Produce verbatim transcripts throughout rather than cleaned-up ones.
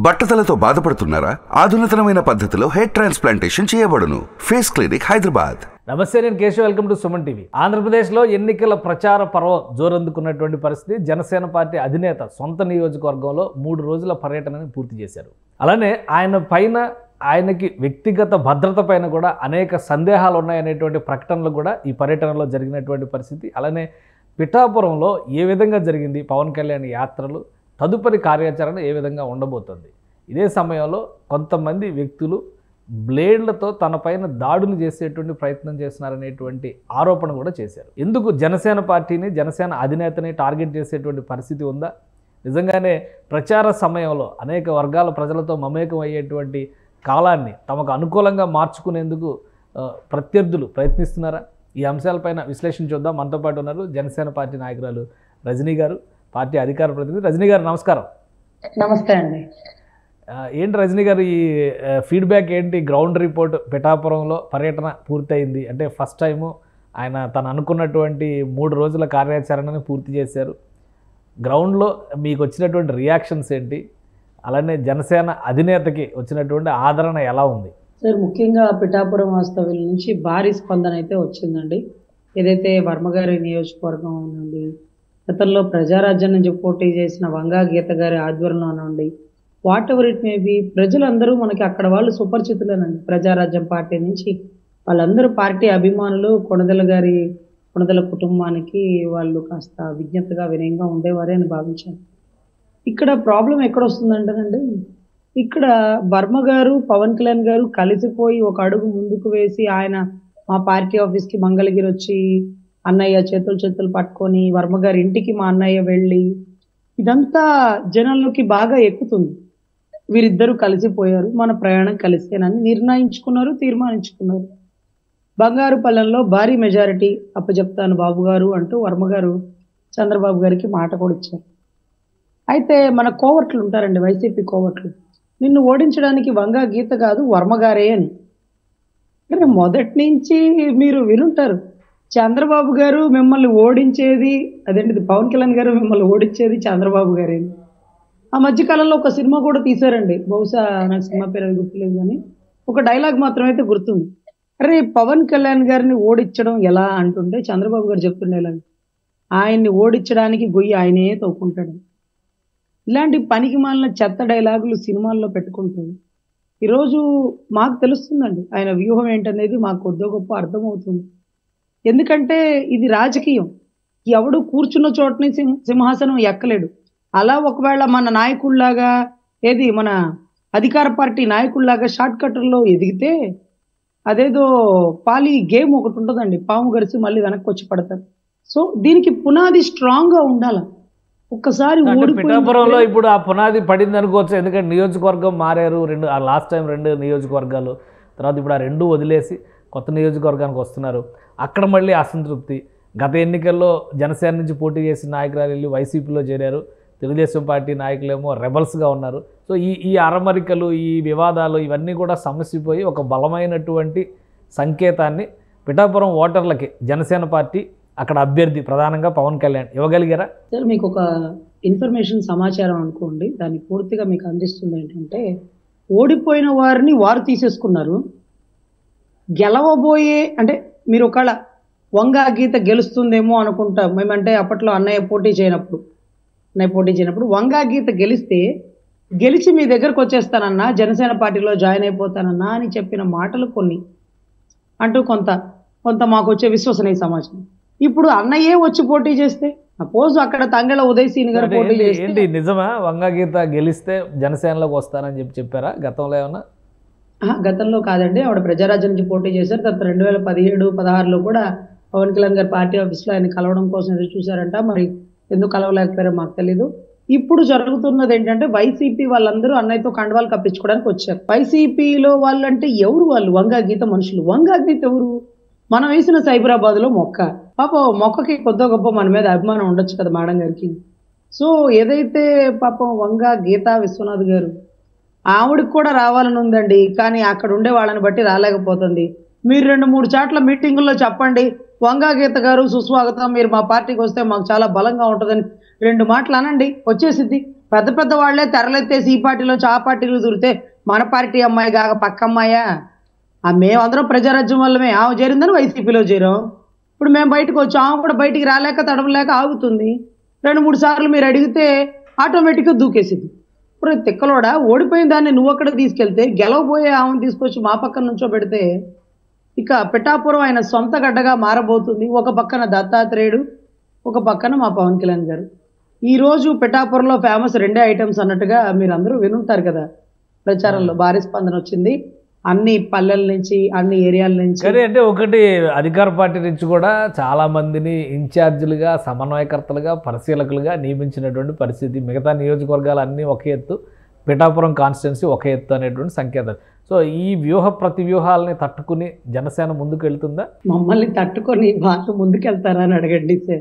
బట్టతలతో బాధపడుతున్నారా? ఆధునితనమైన పద్ధతిలో హెయిర్ ట్రాన్స్ప్లాంటేషన్ చేయబడును. Face clinic, Hyderabad. నమస్తే, నేను Keshav. Welcome to Suman TV. ఆంధ్రప్రదేశ్లో ఎన్నికల ప్రచార పర్వం జోరందుకున్నటువంటి పరిస్థితి. జనసేన పార్టీ అధినేత సొంత నియోజకవర్గంలో మూడు రోజుల పర్యటనని పూర్తి చేశారు. అలానే ఆయన పైన ఆయనకి వ్యక్తిగత భద్రత పైన కూడా అనేక సందేహాలు ఉన్నాయనేటువంటి ప్రకటనలు కూడా ఈ పర్యటనలో జరిగినటువంటి పరిస్థితి. అలానే పిఠాపురంలో ఏ విధంగా జరిగింది పవన్ కళ్యాణ్ యాత్రలు, తదుపరి కార్యాచరణ ఏ విధంగా ఉండబోతుంది. ఇదే సమయంలో కొంతమంది వ్యక్తులు బ్లేడ్లతో తన పైన దాడులు చేసేటువంటి ప్రయత్నం చేస్తున్నారనేటువంటి ఆరోపణ కూడా చేశారు. ఎందుకు జనసేన పార్టీని, జనసేన అధినేతని టార్గెట్ చేసేటువంటి పరిస్థితి ఉందా? నిజంగానే ప్రచార సమయంలో అనేక వర్గాల ప్రజలతో మమేకం అయ్యేటువంటి కాలాన్ని తమకు అనుకూలంగా మార్చుకునేందుకు ప్రత్యర్థులు ప్రయత్నిస్తున్నారా? ఈ అంశాలపైన విశ్లేషణ చూద్దాం. మనతో పాటు ఉన్నారు జనసేన పార్టీ నాయకురాలు రజనీ గారు, పార్టీ అధికార ప్రతినిధి. రజనీ గారు నమస్కారం. నమస్తే అండి. ఏంటి రజనీ గారు, ఈ ఫీడ్బ్యాక్ ఏంటి? గ్రౌండ్ రిపోర్ట్, పిఠాపురంలో పర్యటన పూర్తయింది అంటే ఫస్ట్ టైము ఆయన తను అనుకున్నటువంటి మూడు రోజుల కార్యాచరణని పూర్తి చేశారు. గ్రౌండ్లో మీకు వచ్చినటువంటి రియాక్షన్స్ ఏంటి? అలానే జనసేన అధినేతకి వచ్చినటువంటి ఆదరణ ఎలా ఉంది? సార్, ముఖ్యంగా పిఠాపురం వాస్తవ్యుల నుంచి భారీ స్పందన అయితే వచ్చిందండి. ఏదైతే వర్మగారి నియోజకవర్గం నుండి గతంలో ప్రజారాజ్యం నుంచి పోటీ చేసిన వంగా గీత గారి ఆధ్వర్యంలో నుండి whatever it may be, ప్రజలందరూ మనకి అక్కడ వాళ్ళు సుపరిచితులేనండి. ప్రజారాజ్యం పార్టీ నుంచి వాళ్ళందరూ పార్టీ అభిమానులు. కొణదెల గారి కొణదెల కుటుంబానికి వాళ్ళు కాస్త విజ్ఞతగా వినయంగా ఉండేవారే అని భావించాను. ఇక్కడ ప్రాబ్లం ఎక్కడ వస్తుందంటేనండి, ఇక్కడ వర్మ గారు పవన్ కళ్యాణ్ గారు కలిసిపోయి ఒక అడుగు ముందుకు వేసి ఆయన మా పార్టీ ఆఫీస్కి మంగళగిరి వచ్చి అన్నయ్య చేతులు చేతులు పట్టుకొని వర్మ గారి ఇంటికి మా అన్నయ్య వెళ్ళి ఇదంతా జనాల్లోకి బాగా ఎక్కుతుంది. వీరిద్దరూ కలిసిపోయారు, మన ప్రయాణం కలిసేనని నిర్ణయించుకున్నారు, తీర్మానించుకున్నారు. బంగారుపల్లెంలో భారీ మెజారిటీ అప్పచెప్తాను బాబు గారు అంటూ వర్మ గారు చంద్రబాబు గారికి మాట కూడా ఇచ్చారు. అయితే మన కోవట్లు ఉంటారండి, వైసీపీ కోవట్లు, నిన్ను ఓడించడానికి వంగా గీత కాదు వర్మగారే అని. అంటే మొదటి నుంచి మీరు వినుంటారు, చంద్రబాబు గారు మిమ్మల్ని ఓడించేది అదేంటిది, పవన్ కళ్యాణ్ గారు మిమ్మల్ని ఓడించేది చంద్రబాబు గారే. ఆ మధ్యకాలంలో ఒక సినిమా కూడా తీశారండి, బహుశా నాకు సినిమా పేరు గుర్తులేదు కానీ ఒక డైలాగ్ మాత్రమే అయితే గుర్తుంది. అరే పవన్ కళ్యాణ్ గారిని ఓడించడం ఎలా అంటుంటే చంద్రబాబు గారు చెప్తుండే, ఆయన్ని ఓడించడానికి గొయ్యి ఆయనే తవ్వుకుంటాడు. ఇలాంటి పనికి మాలిన చెత్త డైలాగులు సినిమాల్లో పెట్టుకుంటూ ఈరోజు మాకు తెలుస్తుందండి ఆయన వ్యూహం ఏంటనేది మాకు కొద్దో గొప్ప అర్థమవుతుంది. ఎందుకంటే ఇది రాజకీయం, ఎవడు కూర్చున్న చోటని సింహాసనం ఎక్కలేడు. అలా ఒకవేళ మన నాయకుల్లాగా, ఏది మన అధికార పార్టీ నాయకుల్లాగా షార్ట్ కట్టర్లో ఎదిగితే అదేదో పాలి గేమ్ ఒకటి ఉంటుందండి, పాము గరిసి మళ్ళీ వెనక్కి వచ్చి పడతారు. సో దీనికి పునాది స్ట్రాంగ్ గా ఉండాలి. ఒక్కసారి పిఠాపురంలో ఇప్పుడు ఆ పునాది పడింది అనుకోవచ్చు. ఎందుకంటే నియోజకవర్గం మారారు, రెండు లాస్ట్ టైం రెండు నియోజకవర్గాలు, తర్వాత ఇప్పుడు ఆ రెండు వదిలేసి కొత్త నియోజకవర్గానికి వస్తున్నారు. అక్కడ మళ్ళీ అసంతృప్తి. గత ఎన్నికల్లో జనసేన నుంచి పోటీ చేసిన నాయకురాలు వెళ్ళి వైసీపీలో చేరారు, తెలుగుదేశం పార్టీ నాయకులేమో రెబల్స్గా ఉన్నారు. సో ఈ ఈ అరమరికలు, ఈ వివాదాలు ఇవన్నీ కూడా సమస్యపోయి ఒక బలమైనటువంటి సంకేతాన్ని పిఠాపురం ఓటర్లకి జనసేన పార్టీ అక్కడ అభ్యర్థి ప్రధానంగా పవన్ కళ్యాణ్ ఇవ్వగలిగారా? సార్, మీకు ఒక ఇన్ఫర్మేషన్ సమాచారం అనుకోండి, దాన్ని పూర్తిగా మీకు అందిస్తుంది ఏంటంటే, ఓడిపోయిన వారిని వారు తీసేసుకున్నారు. గెలవబోయే అంటే మీరు ఒకవేళ వంగా గీత గెలుస్తుందేమో అనుకుంటా మేమంటే అప్పట్లో అన్నయ్య పోటీ చేయనప్పుడు అన్నయ్య పోటీ చేయనప్పుడు వంగా గీత గెలిస్తే గెలిచి మీ దగ్గరకు వచ్చేస్తానన్నా, జనసేన పార్టీలో జాయిన్ అయిపోతానన్నా అని చెప్పిన మాటలు కొన్ని అంటూ కొంత కొంత మాకు వచ్చే విశ్వసనీయ సమాచారం. ఇప్పుడు అన్నయ్యే వచ్చి పోటీ చేస్తే, సపోజ్ అక్కడ తంగెళ్ళ ఉదయ్ సీన్ గారు పోటీ చేస్తే నిజమా వంగా గీత గెలిస్తే జనసేనలోకి వస్తానని చెప్పి చెప్పారా గతంలో ఏమన్నా? గతంలో కాదండి, ఆవిడ ప్రజారాజ్యం నుంచి పోటీ చేశారు. తర్వాత రెండు వేల పదిహేడు పదహారులో కూడా పవన్ కళ్యాణ్ గారు పార్టీ ఆఫీస్లో ఆయన కలవడం కోసం ఎదురు చూశారంట. మరి ఎందుకు కలవలేకపోయారో మాకు తెలీదు. ఇప్పుడు జరుగుతున్నది ఏంటంటే, వైసీపీ వాళ్ళందరూ అన్నయ్యతో కండవాలు కప్పించుకోవడానికి వచ్చారు. వైసీపీలో వాళ్ళంటే ఎవరు వాళ్ళు? వంగా గీత మనుషులు. వంగా గీత ఎవరు? మనం వేసిన సైబరాబాద్ లో మొక్క, పాప మొక్కకి కొద్దో గొప్ప మన మీద అభిమానం ఉండొచ్చు కదా మేడం గారికి. సో ఏదైతే పాపం వంగా గీతా విశ్వనాథ్ గారు, ఆవిడకి కూడా రావాలని ఉందండి, కానీ అక్కడ ఉండే వాళ్ళని బట్టి రాలేకపోతుంది. మీరు రెండు మూడు చాట్ల మీటింగుల్లో చెప్పండి, వంగా గీత గారు సుస్వాగతం, మీరు మా పార్టీకి వస్తే మాకు చాలా బలంగా ఉంటుందని రెండు మాటలు అనండి, వచ్చేసిద్ది. పెద్ద పెద్ద వాళ్ళే తెరలెత్తేసి ఈ పార్టీలో ఆ పార్టీలో దూరితే మన పార్టీ అమ్మాయి కాక పక్క అమ్మాయా? ఆ మేమందరం ప్రజారాజ్యం వల్లమే ఆమె చేరిందని వైసీపీలో చేరాం. ఇప్పుడు మేము బయటకు వచ్చాం, ఆమె కూడా బయటికి రాలేక తడవలేక ఆగుతుంది. రెండు మూడు సార్లు మీరు అడిగితే ఆటోమేటిక్గా దూకేసింది. ఇప్పుడు తిక్కలోడా ఓడిపోయిన దాన్ని నువ్వు అక్కడ తీసుకెళ్తే గెలవబోయే ఆమెను తీసుకొచ్చి మా పక్కన నుంచో పెడితే ఇక పిఠాపురం ఆయన సొంత గడ్డగా మారబోతుంది. ఒక పక్కన దత్తాత్రేయుడు, ఒక పక్కన మా పవన్ కళ్యాణ్ గారు. ఈ రోజు పిఠాపురంలో ఫేమస్ రెండే ఐటమ్స్ అన్నట్టుగా మీరు అందరూ వినుంటారు కదా. ప్రచారంలో భారీ స్పందన వచ్చింది అన్ని పల్లెల నుంచి, అన్ని ఏరియాల నుంచి. సరే, అంటే ఒకటి అధికార పార్టీ నుంచి కూడా చాలా మందిని ఇన్ఛార్జీలుగా, సమన్వయకర్తలుగా, పరిశీలకులుగా నియమించినటువంటి పరిస్థితి. మిగతా నియోజకవర్గాలు అన్నీ ఒక ఎత్తు, పిఠాపురం కాన్స్టిట్యున్సీ ఒక ఎత్తు అనేటువంటి సంకేతాలు. సో ఈ వ్యూహ ప్రతి వ్యూహాలని తట్టుకుని జనసేన ముందుకు వెళ్తుందా? మమ్మల్ని తట్టుకొని వాళ్ళు ముందుకెళ్తారా అని అడగండి సార్.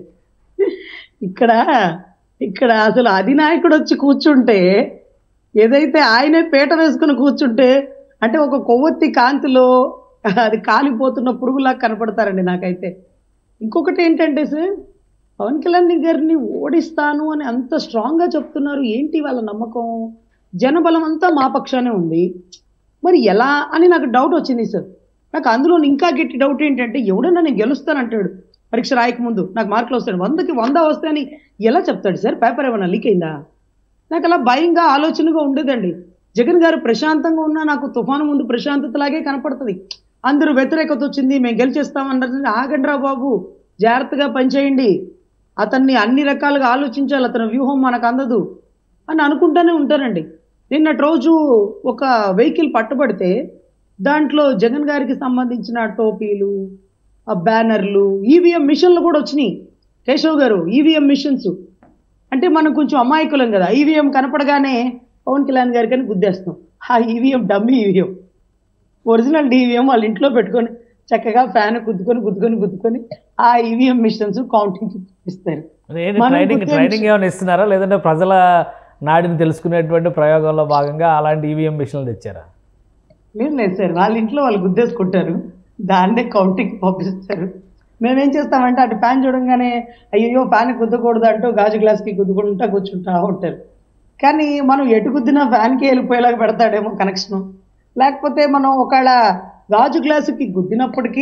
ఇక్కడ ఇక్కడ అసలు అధినాయకుడు వచ్చి కూర్చుంటే, ఏదైతే ఆయనే పీట వేసుకుని కూర్చుంటే, అంటే ఒక కొవ్వొత్తి కాంతిలో అది కాలిపోతున్న పురుగులా కనపడతారండి నాకైతే. ఇంకొకటి ఏంటంటే సార్, పవన్ కళ్యాణ్ గారిని ఓడిస్తాను అని అంత స్ట్రాంగ్గా చెప్తున్నారు. ఏంటి వాళ్ళ నమ్మకం? జనబలం అంతా మా పక్షానే ఉంది, మరి ఎలా అని నాకు డౌట్ వచ్చింది సార్. నాకు అందులో ఇంకా గట్టి డౌట్ ఏంటంటే, ఎవడన్నా నేను గెలుస్తానంటాడు పరీక్ష రాయక ముందు, నాకు మార్కులు వస్తాడు, వందకి వంద వస్తాయని ఎలా చెప్తాడు సార్? పేపర్ ఏమన్నా లీక్ అయిందా? నాకు అలా భయంగా ఆలోచనగా ఉండేదండి. జగన్ గారు ప్రశాంతంగా ఉన్నా నాకు తుఫాను ముందు ప్రశాంతతలాగే కనపడుతుంది. అందరూ వ్యతిరేకత వచ్చింది, మేము గెలిచేస్తామన్నారు. ఆగండ్రా బాబు, జాగ్రత్తగా పనిచేయండి, అతన్ని అన్ని రకాలుగా ఆలోచించాలి, అతని వ్యూహం మనకు అందదు అని అనుకుంటూనే ఉంటారండి. నిన్నటి రోజు ఒక వెహికల్ పట్టుబడితే దాంట్లో జగన్ గారికి సంబంధించిన టోపీలు, ఆ బ్యానర్లు, ఈవీఎం మిషన్లు కూడా వచ్చినాయి. కేశవ్ గారు, ఈవీఎం మిషన్స్ అంటే మనం కొంచెం అమాయకులం కదా, ఈవీఎం కనపడగానే పవన్ కళ్యాణ్ గారికి అని గుద్దేస్తాం. ఆ EVM dummy EVM, original EVM వాళ్ళ ఇంట్లో పెట్టుకొని చక్కగా ఫ్యాన్ గుద్దుకొని గుద్దుకొని గుద్దుకొని ఆ ఈవీఎం మిషన్స్ కౌంటింగ్ ఇస్తారు. ట్రైనింగ్ ట్రైనింగ్ ఏమైనా ఇస్తున్నారా, లేదంటే ప్రజల నాడిని తెలుసుకునేటువంటి ప్రయోగంలో భాగంగా అలాంటి ఈవీఎం మిషన్లు తెచ్చారా? లేదు లేదు సార్, వాళ్ళ ఇంట్లో వాళ్ళు గుద్దేసుకుంటారు, దాన్నే కౌంటింగ్ పంపిస్తారు. మేమేం చేస్తామంటే అటు ఫ్యాన్ చూడంగానే అయ్యో ఫ్యాన్ గుద్దకూడదు అంటూ గాజు గ్లాస్కి గుద్దుకుంటా కూర్చుంటా ఉంటారు. కానీ మనం ఎటు గుద్దినా ఫ్యాన్కి వెళ్ళిపోయేలాగా పెడతాడేమో కనెక్షను. లేకపోతే మనం ఒకవేళ గాజు గ్లాసుకి గుద్దినప్పటికీ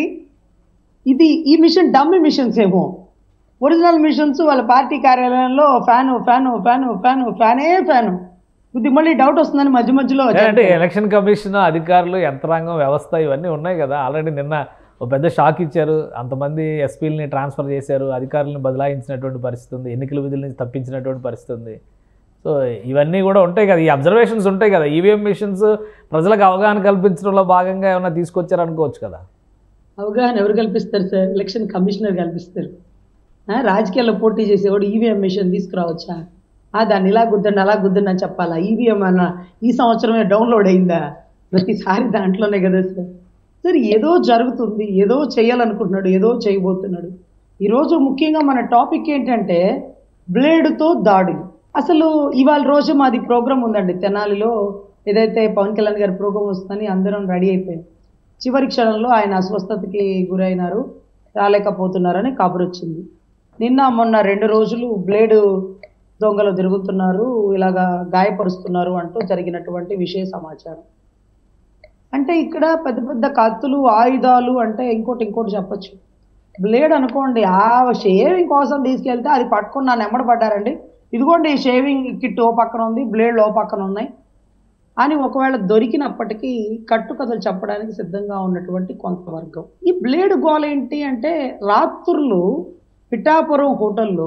ఇది ఈ మిషన్ డమ్మీ మిషన్స్ ఏమో, ఒరిజినల్ మిషన్స్ వాళ్ళ పార్టీ కార్యాలయంలో ఫ్యాను ఫ్యాను ఫ్యాను ఫ్యాను ఫ్యానే ఫ్యాను ఇది మళ్ళీ డౌట్ వస్తుందని మధ్య మధ్యలో. అంటే ఎలక్షన్ కమిషన్ అధికారులు, యంత్రాంగం, వ్యవస్థ ఇవన్నీ ఉన్నాయి కదా. ఆల్రెడీ నిన్న ఒక పెద్ద షాక్ ఇచ్చారు, అంతమంది ఎస్పీలని ట్రాన్స్ఫర్ చేశారు, అధికారులను బదలాయించినటువంటి పరిస్థితి ఉంది, ఎన్నికల విధుల నుంచి తప్పించినటువంటి పరిస్థితి ఉంది. సో ఇవన్నీ కూడా ఉంటాయి కదా, ఈ అబ్జర్వేషన్స్ ఉంటాయి కదా. ఈవీఎం మిషన్స్ ప్రజలకు అవగాహన కల్పించడంలో భాగంగా ఏమైనా తీసుకొచ్చారనుకోవచ్చు కదా. అవగాహన ఎవరు కల్పిస్తారు సార్? ఎలక్షన్ కమిషనర్ కల్పిస్తారు. రాజకీయాల్లో పోటీ చేసేవాడు ఈవీఎం మిషన్ తీసుకురావచ్చా? దాన్ని ఇలా గుద్దండి అలా గుద్దండి అని చెప్పాలా? ఈవీఎం అన్న ఈ సంవత్సరమే డౌన్లోడ్ అయిందా? ప్రతిసారి దాంట్లోనే కదా సార్. సార్ ఏదో జరుగుతుంది, ఏదో చేయాలనుకుంటున్నాడు, ఏదో చేయబోతున్నాడు. ఈరోజు ముఖ్యంగా మన టాపిక్ ఏంటంటే బ్లేడ్తో దాడులు. అసలు ఇవాళ రోజు మాది ప్రోగ్రామ్ ఉందండి తెనాలిలో, ఏదైతే పవన్ కళ్యాణ్ గారి ప్రోగ్రామ్ వస్తుందని అందరం రెడీ అయిపోయాం. చివరి క్షణంలో ఆయన అస్వస్థతకి గురైనారు, రాలేకపోతున్నారని కబురు వచ్చింది. నిన్న మొన్న రెండు రోజులు బ్లేడు దొంగలు తిరుగుతున్నారు, ఇలాగా గాయపరుస్తున్నారు అంటూ జరిగినటువంటి విషయ సమాచారం. అంటే ఇక్కడ పెద్ద పెద్ద కత్తులు, ఆయుధాలు అంటే ఇంకోటి ఇంకోటి చెప్పచ్చు. బ్లేడ్ అనుకోండి, ఆ షేవింగ్ కోసం తీసుకెళ్తే అది పట్టుకుని నన్ను ఎమ్మడబడ్డారండి, ఇదిగోండి షేవింగ్ కిట్ ఓ పక్కన ఉంది, బ్లేడ్ ఓ పక్కన ఉన్నాయి అని ఒకవేళ దొరికినప్పటికీ కట్టుకథలు చెప్పడానికి సిద్ధంగా ఉన్నటువంటి కొంత వర్గం. ఈ బ్లేడ్ గోల ఏంటి అంటే, రాత్రులు పిఠాపురం హోటల్లో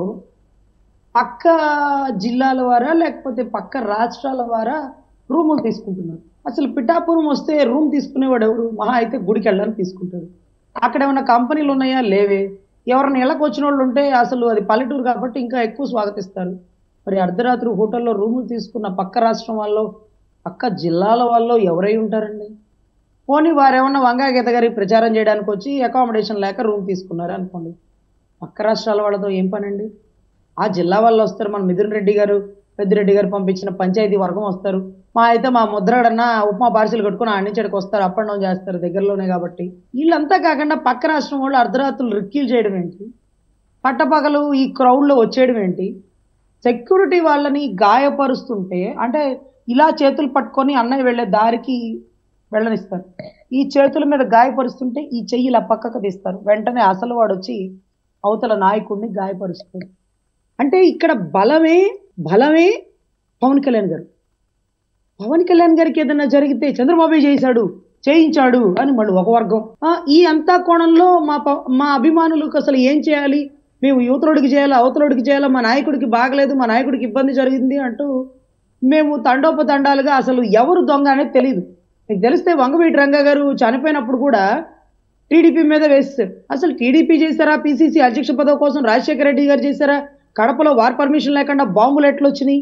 పక్క జిల్లాల వారా లేకపోతే పక్క రాష్ట్రాల వారా రూములు తీసుకుంటున్నారు. అసలు పిఠాపురం వస్తే రూమ్ తీసుకునేవాడు ఎవరు? మహా అయితే గుడికి వెళ్ళడానికి తీసుకుంటాడు. అక్కడ ఏమైనా కంపెనీలు ఉన్నాయా? లేవే. ఎవరైనా ఇళ్ళకి వచ్చిన వాళ్ళు ఉంటే అసలు అది పల్లెటూరు కాబట్టి ఇంకా ఎక్కువ స్వాగతిస్తారు. మరి అర్ధరాత్రి హోటల్లో రూములు తీసుకున్న పక్క రాష్ట్రం వాళ్ళు, పక్క జిల్లాల వాళ్ళు ఎవరై ఉంటారండి? పోనీ వారేమన్నా వంగా గీత గారికి ప్రచారం చేయడానికి వచ్చి అకామిడేషన్ లేక రూమ్ తీసుకున్నారు అనుకోండి, పక్క రాష్ట్రాల వాళ్ళతో ఏం పనండి? ఆ జిల్లా వాళ్ళు వస్తారు, మన మిథున్ రెడ్డి గారు, పెద్దిరెడ్డి గారు పంపించిన పంచాయతీ వర్గం వస్తారు, మా అయితే మా ముద్రాడన్న ఉప్మా పార్సిల్ కట్టుకుని ఆడి నుంచి ఇక్కడికి వస్తారు, అప్ అండ్ డౌన్ చేస్తారు దగ్గరలోనే కాబట్టి. వీళ్ళంతా కాకుండా పక్క రాష్ట్రం వాళ్ళు అర్ధరాత్రులు రిక్కీలు చేయడం ఏంటి, పట్టపగలు ఈ క్రౌడ్లో వచ్చేయడం ఏంటి, సెక్యూరిటీ వాళ్ళని గాయపరుస్తుంటే అంటే ఇలా చేతులు పట్టుకొని అన్నయ్య వెళ్ళే దారికి వెళ్ళనిస్తారు. ఈ చేతుల మీద గాయపరుస్తుంటే ఈ చెయ్యి ఇలా పక్కకు తీస్తారు. వెంటనే అసలు వాడు వచ్చి అవతల నాయకుడిని గాయపరుస్తాడు. అంటే ఇక్కడ బలమే బలమే పవన్ కళ్యాణ్ గారు. పవన్ కళ్యాణ్ గారికి ఏదైనా జరిగితే చంద్రబాబు చేశాడు చేయించాడు అని మళ్ళీ ఒక వర్గం. ఈ అంతా కోణంలో మా మా అభిమానులకు అసలు ఏం చేయాలి, మేము యువతలోడికి చేయాలా అవతలోడికి చేయాలా, మా నాయకుడికి బాగలేదు, మా నాయకుడికి ఇబ్బంది జరిగింది అంటూ మేము తండోపతండాలుగా అసలు ఎవరు దొంగ అనేది తెలియదు. మీకు తెలిస్తే వంగవీటి రంగా గారు చనిపోయినప్పుడు కూడా టీడీపీ మీద వేస్తారు. అసలు టీడీపీ చేశారా, పీసీసీ అధ్యక్ష పదవి కోసం రాజశేఖర రెడ్డి గారు చేశారా, కడపలో వార్ పర్మిషన్ లేకుండా బాంబులు ఎట్లా వచ్చినాయి,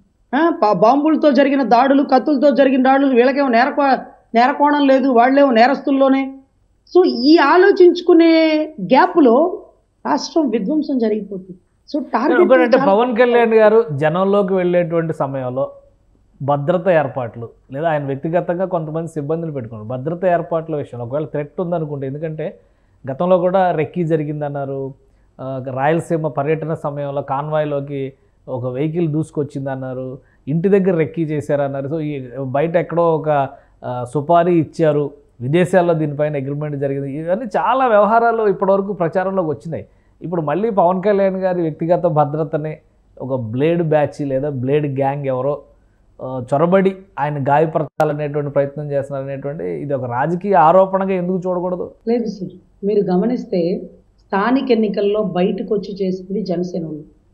బాంబులతో జరిగిన దాడులు కత్తులతో జరిగిన దాడులు వీళ్ళకేమో నేరకో నేరకోణం లేదు, వాళ్ళేమో నేరస్తుల్లోనే. సో ఈ ఆలోచించుకునే గ్యాప్లో రాష్ట్రం విధ్వంసం జరిగిపోతుంది. సో టార్గెట్ అంటే పవన్ కళ్యాణ్ గారు జనంలోకి వెళ్ళేటువంటి సమయంలో భద్రత ఏర్పాట్లు లేదా ఆయన వ్యక్తిగతంగా కొంతమంది సిబ్బందులు పెట్టుకున్నారు. భద్రత ఏర్పాట్ల విషయంలో ఒకవేళ థ్రెట్ ఉందనుకుంటే, ఎందుకంటే గతంలో కూడా రెక్కీ జరిగిందన్నారు, రాయలసీమ పర్యటన సమయంలో కాన్వాయ్లోకి ఒక వెహికల్ దూసుకొచ్చిందన్నారు, ఇంటి దగ్గర రెక్కీ చేశారన్నారు. సో ఈ బయట ఎక్కడో ఒక సుపారీ ఇచ్చారు, విదేశాల్లో దీనిపైన అగ్రిమెంట్ జరిగింది. ఇవన్నీ చాలా వ్యవహారాలు ఇప్పటివరకు ప్రచారంలోకి వచ్చినాయి. ఇప్పుడు మళ్ళీ పవన్ కళ్యాణ్ గారి వ్యక్తిగత భద్రతని ఒక బ్లేడ్ బ్యాచ్ లేదా బ్లేడ్ గ్యాంగ్ ఎవరో చొరబడి ఆయన గాయపరచాలనేటువంటి ప్రయత్నం చేస్తున్నారు అనేటువంటి ఇది ఒక రాజకీయ ఆరోపణగా ఎందుకు చూడకూడదు? లేదు సార్, మీరు గమనిస్తే స్థానిక ఎన్నికల్లో బయటకు వచ్చి చేసింది జనసేన.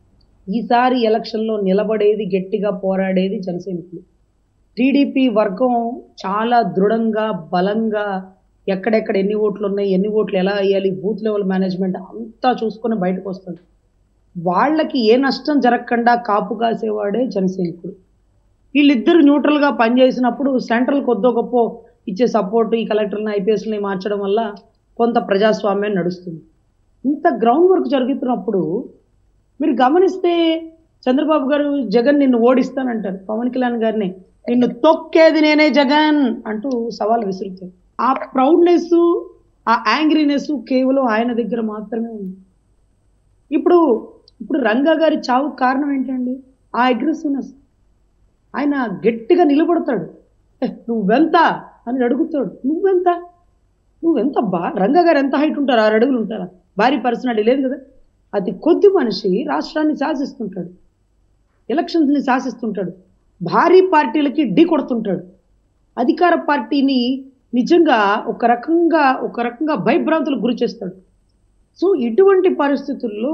ఈసారి ఎలక్షన్లో నిలబడేది గట్టిగా పోరాడేది జనసేనకులు. టీడీపీ వర్గం చాలా దృఢంగా బలంగా ఎక్కడెక్కడ ఎన్ని ఓట్లు ఉన్నాయి, ఎన్ని ఓట్లు ఎలా వేయాలి, బూత్ లెవెల్ మేనేజ్మెంట్ అంతా చూసుకొని బయటకు వస్తుంది. వాళ్ళకి ఏ నష్టం జరగకుండా కాపు కాసేవాడే జనసైనికుడు. వీళ్ళిద్దరు న్యూట్రల్గా పనిచేసినప్పుడు సెంట్రల్ కొద్దో గొప్ప ఇచ్చే సపోర్ట్ ఈ కలెక్టర్ని ఐపీఎస్ని మార్చడం వల్ల కొంత ప్రజాస్వామ్యం నడుస్తుంది. ఇంత గ్రౌండ్ వర్క్ జరుగుతున్నప్పుడు మీరు గమనిస్తే చంద్రబాబు గారు జగన్ నిన్ను ఓడిస్తానంటారు, పవన్ కళ్యాణ్ గారిని నిన్ను తొక్కేది నేనే జగన్ అంటూ సవాల్ విసురుతారు. ఆ ప్రౌడ్నెస్ ఆ యాంగ్రీనెస్ కేవలం ఆయన దగ్గర మాత్రమే ఉంది. ఇప్పుడు ఇప్పుడు రంగా గారి చావు కారణం ఏంటండి? ఆ అగ్రెసివ్నెస్. ఆయన గట్టిగా నిలబడతాడు, నువ్వెంత అని అడుగుతాడు, నువ్వెంత నువ్వెంత బా రంగా గారు ఎంత హైట్ ఉంటారు? ఆరు అడుగులు ఉంటారా? భారీ పర్సనాలిటీ లేదు కదా. అతి కొద్ది మనిషి రాష్ట్రాన్ని శాసిస్తుంటాడు, ఎలక్షన్స్ని శాసిస్తుంటాడు, భారీ పార్టీలకి ఢీ కొడుతుంటాడు, అధికార పార్టీని నిజంగా ఒక రకంగా ఒక రకంగా భయభ్రాంతులకు గురి చేస్తాడు. సో ఇటువంటి పరిస్థితుల్లో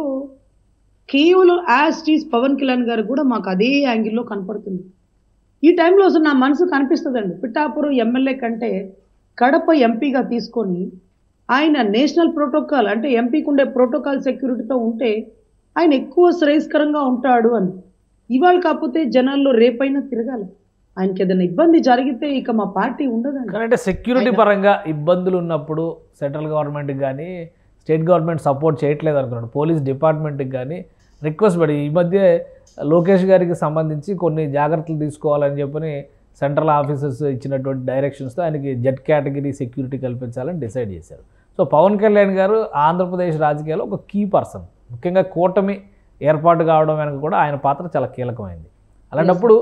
కేవలం యాస్టీస్ పవన్ కళ్యాణ్ గారు కూడా మాకు అదే యాంగిల్లో కనపడుతుంది. ఈ టైంలో అసలు నా మనసు కనిపిస్తుందండి, పిఠాపురం ఎమ్మెల్యే కంటే కడప ఎంపీగా తీసుకొని ఆయన నేషనల్ ప్రోటోకాల్ అంటే ఎంపీకి ఉండే ప్రోటోకాల్ సెక్యూరిటీతో ఉంటే ఆయన ఎక్కువ శ్రేయస్కరంగా ఉంటాడు అని. ఇవాళ కాకపోతే జనాల్లో రేపైనా తిరగాలి. ఆయనకి ఏదైనా ఇబ్బంది జరిగితే ఇక మా పార్టీ ఉండదండి. అంటే సెక్యూరిటీ పరంగా ఇబ్బందులు ఉన్నప్పుడు సెంట్రల్ గవర్నమెంట్కి కానీ స్టేట్ గవర్నమెంట్ సపోర్ట్ చేయట్లేదు అనుకున్నాడు, పోలీస్ డిపార్ట్మెంట్కి కానీ రిక్వెస్ట్ పడి ఈ మధ్య లోకేష్ గారికి సంబంధించి కొన్ని జాగ్రత్తలు తీసుకోవాలని చెప్పని సెంట్రల్ ఆఫీసర్స్ ఇచ్చినటువంటి డైరెక్షన్స్తో ఆయనకి జెడ్ కేటగిరీ సెక్యూరిటీ కల్పించాలని డిసైడ్ చేశారు. సో పవన్ కళ్యాణ్ గారు ఆంధ్రప్రదేశ్ రాజకీయాల్లో ఒక కీ పర్సన్, ముఖ్యంగా కూటమి ఏర్పాటు కావడం వెనక కూడా ఆయన పాత్ర చాలా కీలకమైంది. అలాంటప్పుడు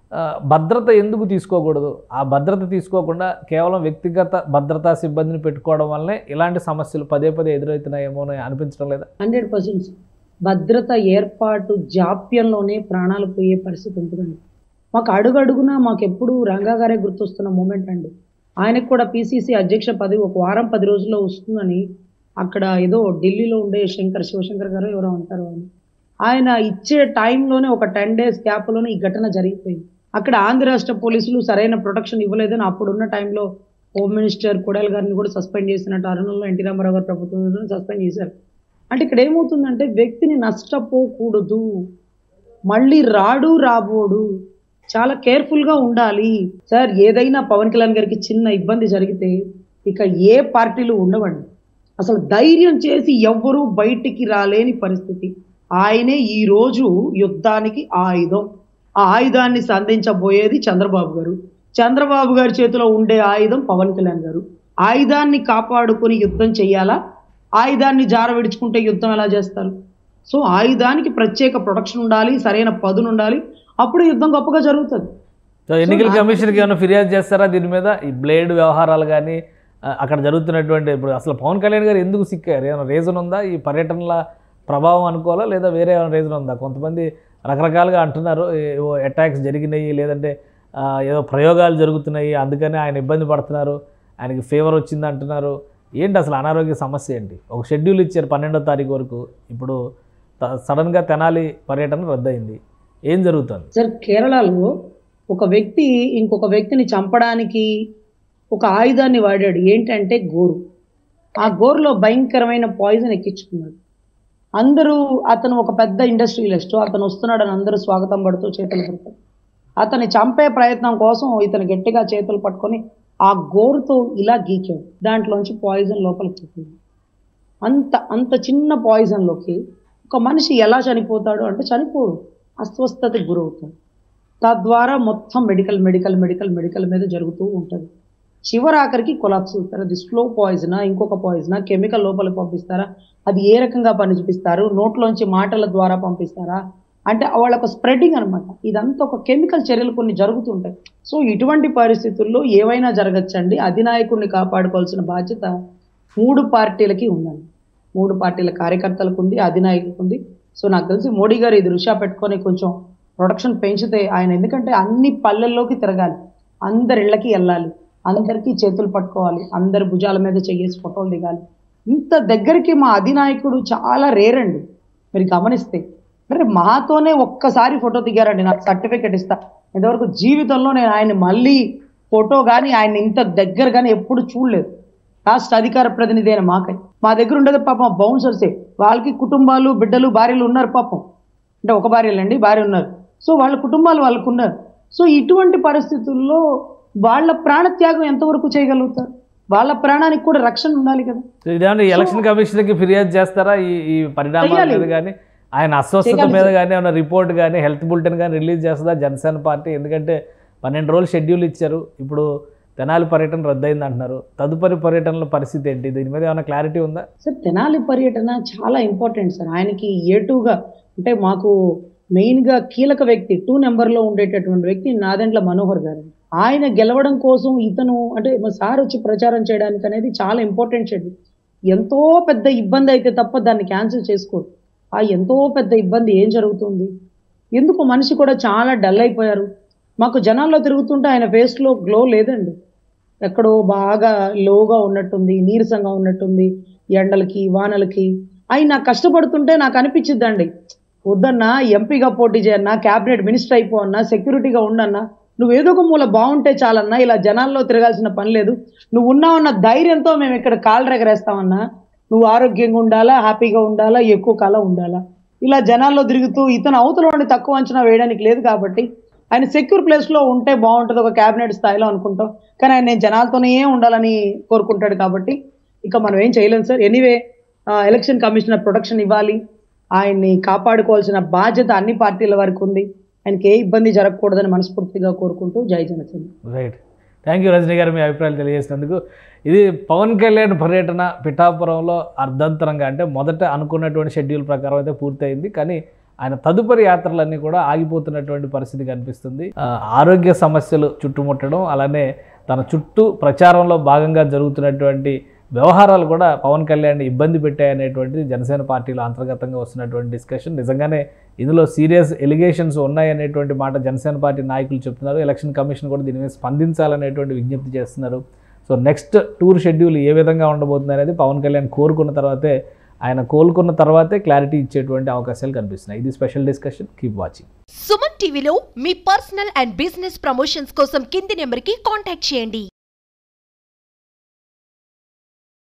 భద్రత ఎందుకు తీసుకోకూడదు? ఆ భద్రత తీసుకోకుండా కేవలం వ్యక్తిగత భద్రతా సిబ్బందిని పెట్టుకోవడం వల్లనే ఇలాంటి సమస్యలు పదే పదే ఎదురవుతున్నాయేమో అని అనిపించడం లేదా? హండ్రెడ్ పర్సెంట్ భద్రత ఏర్పాటు జాప్యంలోనే ప్రాణాలు పోయే పరిస్థితి ఉంటుందండి. మాకు అడుగడుగునా మాకు ఎప్పుడు రంగా గారే గుర్తొస్తున్న మూమెంట్ అండి. ఆయనకు కూడా పీసీసీ అధ్యక్ష పదవి ఒక వారం పది రోజుల్లో వస్తుందని అక్కడ ఏదో ఢిల్లీలో ఉండే శంకర్ శివశంకర్ గారు ఎవరో ఉంటారు అని ఆయన ఇచ్చే టైంలోనే ఒక టెన్ డేస్ గ్యాప్లోనే ఈ ఘటన జరిగిపోయింది. అక్కడ ఆంధ్ర రాష్ట్ర పోలీసులు సరైన ప్రొటెక్షన్ ఇవ్వలేదని అప్పుడున్న టైంలో హోమ్ మినిస్టర్ కొడాలి గారిని కూడా సస్పెండ్ చేసినట్టు అరుణంలో ఎన్టీ రామారావు గారు ప్రభుత్వం సస్పెండ్ చేశారు. అంటే ఇక్కడ ఏమవుతుందంటే వ్యక్తిని నష్టపోకూడదు, మళ్ళీ రాడు రాబోడు, చాలా కేర్ఫుల్గా ఉండాలి సార్. ఏదైనా పవన్ కళ్యాణ్ గారికి చిన్న ఇబ్బంది జరిగితే ఇక ఏ పార్టీలు ఉండవండి. అసలు ధైర్యం చేసి ఎవ్వరూ బయటికి రాలేని పరిస్థితి. ఆయనే ఈరోజు యుద్ధానికి ఆయుధం. ఆ ఆయుధాన్ని సంధించబోయేది చంద్రబాబు గారు. చంద్రబాబు గారి చేతిలో ఉండే ఆయుధం పవన్ కళ్యాణ్ గారు. ఆయుధాన్ని కాపాడుకొని యుద్ధం చెయ్యాలా, ఆయుధాన్ని జార విడుచుకుంటే యుద్ధం ఎలా చేస్తారు? సో ఆయుధానికి ప్రత్యేక ప్రొటెక్షన్ ఉండాలి, సరైన పదును ఉండాలి, అప్పుడు యుద్ధం గొప్పగా జరుగుతుంది. సో ఎన్నికల కమిషన్కి ఏమైనా ఫిర్యాదు చేస్తారా దీని మీద? ఈ బ్లేడ్ వ్యవహారాలు కానీ అక్కడ జరుగుతున్నటువంటి, ఇప్పుడు అసలు పవన్ కళ్యాణ్ గారు ఎందుకు సిక్కారు? ఏమైనా రీజన్ ఉందా? ఈ పర్యటనల ప్రభావం అనుకోవాలా, లేదా వేరే ఏమైనా రీజన్ ఉందా? కొంతమంది రకరకాలుగా అంటున్నారు, ఏవో అటాక్స్ జరిగినాయి, లేదంటే ఏదో ప్రయోగాలు జరుగుతున్నాయి, అందుకని ఆయన ఇబ్బంది పడుతున్నారు, ఆయనకి ఫీవర్ వచ్చింది అంటున్నారు. ఏంటి అసలు అనారోగ్య సమస్య ఏంటి? ఒక షెడ్యూల్ ఇచ్చారు పన్నెండో తారీఖు వరకు, ఇప్పుడు సడన్గా తెనాలి పర్యటన రద్దయింది. ఏం జరుగుతుంది సార్? కేరళలో ఒక వ్యక్తి ఇంకొక వ్యక్తిని చంపడానికి ఒక ఆయుధాన్ని వాడాడు. ఏంటంటే గోరు. ఆ గోరులో భయంకరమైన పాయిజన్ ఎక్కించుకున్నాడు. అందరూ అతను ఒక పెద్ద ఇండస్ట్రియలిస్ట్, అతను వస్తున్నాడని అందరూ స్వాగతం పడుతూ చేతులు పడతారు. అతన్ని చంపే ప్రయత్నం కోసం ఇతను గట్టిగా చేతులు పట్టుకొని ఆ గోరుతో ఇలా గీకాడు. దాంట్లోంచి పాయిజన్ లోపలికి చెప్పింది. అంత అంత చిన్న పాయిజన్లోకి ఒక మనిషి ఎలా చనిపోతాడు అంటే చనిపోడు, అస్వస్థతకి గురవుతాడు. తద్వారా మొత్తం మెడికల్ మెడికల్ మెడికల్ మెడికల్ మీద జరుగుతూ ఉంటుంది. చివరాఖరికి కొలాప్స్ అవుతారు. అది స్లో పాయిజనా, ఇంకొక పాయిజనా, కెమికల్ లోపలికి పంపిస్తారా, అది ఏ రకంగా పని చూపిస్తారు, నోట్లోంచి మాటల ద్వారా పంపిస్తారా అంటే వాళ్ళొక స్ప్రెడ్డింగ్ అనమాట. ఇదంతా ఒక కెమికల్ చర్యలు కొన్ని జరుగుతుంటాయి. సో ఇటువంటి పరిస్థితుల్లో ఏవైనా జరగచ్చండి. అధినాయకుడిని కాపాడుకోవాల్సిన బాధ్యత మూడు పార్టీలకి ఉందండి. మూడు పార్టీల కార్యకర్తలకు ఉంది, అధినాయకులకు ఉంది. సో నాకు తెలిసి మోడీ గారు ఇది దృష్ట్యా పెట్టుకొని కొంచెం ప్రొడక్షన్ పెంచితే ఆయన, ఎందుకంటే అన్ని పల్లెల్లోకి తిరగాలి, అందరి ఇళ్ళకి వెళ్ళాలి, అందరికీ చేతులు పట్టుకోవాలి, అందరి భుజాల మీద చెయ్యేసి ఫోటోలు దిగాలి. ఇంత దగ్గరికి మా అధినాయకుడు చాలా రేర్ అండి. మీరు గమనిస్తే మరి మాతోనే ఒక్కసారి ఫోటో దిగారండి, నాకు సర్టిఫికెట్ ఇస్తా. ఇంతవరకు జీవితంలో నేను ఆయన మళ్ళీ ఫోటో కానీ ఆయన ఇంత దగ్గర కానీ ఎప్పుడు చూడలేదు. రాష్ట్ర అధికార ప్రతినిధి అయిన మాకై మా దగ్గర ఉండేది పాపం బౌన్సర్సే. వాళ్ళకి కుటుంబాలు, బిడ్డలు, భార్యలు ఉన్నారు పాపం. అంటే ఒక భార్యలండి, భార్య ఉన్నారు. సో వాళ్ళ కుటుంబాలు వాళ్ళకు ఉన్నారు. సో ఇటువంటి పరిస్థితుల్లో వాళ్ళ ప్రాణత్యాగం ఎంతవరకు చేయగలుగుతారు? వాళ్ళ ప్రాణానికి కూడా రక్షణ ఉండాలి కదా. ఇదేమన్నా ఎలక్షన్ కమిషన్కి ఫిర్యాదు చేస్తారా ఈ ఈ పరిణామాల మీద కానీ, ఆయన అస్వస్థత మీద కానీ ఏమైనా రిపోర్ట్ కానీ, హెల్త్ బులెటిన్ కానీ రిలీజ్ చేస్తుందా జనసేన పార్టీ? ఎందుకంటే పన్నెండు రోజులు షెడ్యూల్ ఇచ్చారు, ఇప్పుడు తెనాలి పర్యటన రద్దయింది అంటున్నారు. తదుపరి పర్యటనల పరిస్థితి ఏంటి? దీని మీద ఏమైనా క్లారిటీ ఉందా? సార్ తెనాలి పర్యటన చాలా ఇంపార్టెంట్ సార్. ఆయనకి ఏ టూగా అంటే మాకు మెయిన్గా కీలక వ్యక్తి, టూ నెంబర్లో ఉండేటటువంటి వ్యక్తి నాదెండ్ల మనోహర్ గారు. ఆయన గెలవడం కోసం ఇతను అంటే మా సార్ వచ్చి ప్రచారం చేయడానికి అనేది చాలా ఇంపార్టెంట్ షెడ్యూల్. ఎంతో పెద్ద ఇబ్బంది అయితే తప్ప దాన్ని క్యాన్సిల్ చేసుకోరు. ఆ ఎంతో పెద్ద ఇబ్బంది ఏం జరుగుతుంది? ఎందుకు మనిషి కూడా చాలా డల్ అయిపోయారు. మాకు జనాల్లో తిరుగుతుంటే ఆయన ఫేస్లో గ్లో లేదండి, ఎక్కడో బాగా లోగా ఉన్నట్టుంది, నీరసంగా ఉన్నట్టుంది, ఎండలకి వానలకి. ఆయన కష్టపడుతుంటే నాకు అనిపించిద్దండి, వద్దన్నా ఎంపీగా పోటీ చేయన్నా, క్యాబినెట్ మినిస్టర్ అయిపో అన్నా, సెక్యూరిటీగా ఉండన్నా, నువ్వు ఏదో ఒక మూల బాగుంటే చాలన్నా, ఇలా జనాల్లో తిరగాల్సిన పని లేదు, నువ్వు ఉన్నావన్న ధైర్యంతో మేము ఇక్కడ కాళ్ళు రెగరేస్తామన్నా, నువ్వు ఆరోగ్యంగా ఉండాలా, హ్యాపీగా ఉండాలా, ఎక్కువ కాలం ఉండాలా. ఇలా జనాల్లో తిరుగుతూ ఇతను అవతల తక్కువ అంచనా వేయడానికి లేదు. కాబట్టి ఆయన సెక్యూర్ ప్లేస్లో ఉంటే బాగుంటుంది ఒక క్యాబినెట్ స్థాయిలో అనుకుంటాం. కానీ ఆయన నేను జనాలతోనే ఉండాలని కోరుకుంటాడు. కాబట్టి ఇక మనం ఏం చేయలేం sir. Anyway election commissioner protection ఇవ్వాలి, ఆయన్ని కాపాడుకోవాల్సిన బాధ్యత అన్ని పార్టీల వరకు ఉంది. ఆయనకి ఏ ఇబ్బంది జరగకూడదని మనస్ఫూర్తిగా కోరుకుంటూ జై Janasena. Right, thank you Rajani గారు మీ అభిప్రాయాలు తెలియజేసినందుకు. ఇది పవన్ కళ్యాణ్ పర్యటన పిఠాపురంలో అర్ధంతరంగా, అంటే మొదట అనుకున్నటువంటి షెడ్యూల్ ప్రకారం అయితే పూర్తయింది, కానీ ఆయన తదుపరి యాత్రలన్నీ కూడా ఆగిపోతున్నటువంటి పరిస్థితి కనిపిస్తుంది. ఆరోగ్య సమస్యలు చుట్టుముట్టడం, అలానే తన చుట్టూ ప్రచారంలో భాగంగా జరుగుతున్నటువంటి వ్యవహారాలు కూడా పవన్ కళ్యాణ్ ఇబ్బంది పెట్టాయనేటువంటిది జనసేన పార్టీలో అంతర్గతంగా వస్తున్నటువంటి డిస్కషన్. నిజంగానే ఇందులో సీరియస్ ఎలిగేషన్స్ ఉన్నాయనేటువంటి మాట జనసేన పార్టీ నాయకులు చెప్తున్నారు. ఎలక్షన్ కమిషన్ కూడా దీని మీద స్పందించాలనేటువంటి విజ్ఞప్తి చేస్తున్నారు. సో నెక్స్ట్ టూర్ షెడ్యూల్ ఏ విధంగా ఉండబోతుంది అనేది పవన్ కళ్యాణ్ కోరుకున్న తర్వాతే, ఆయన కోలుకున్న తర్వాతే క్లారిటీ ఇచ్చేటువంటి అవకాశాలు కనిపిస్తున్నాయి. ఇది special discussion. Keep watching. Suman టీవీలో మీ పర్సనల్ అండ్ బిజినెస్ ప్రమోషన్స్ కోసం కింది నెంబర్కి కాంటాక్ట్ చేయండి.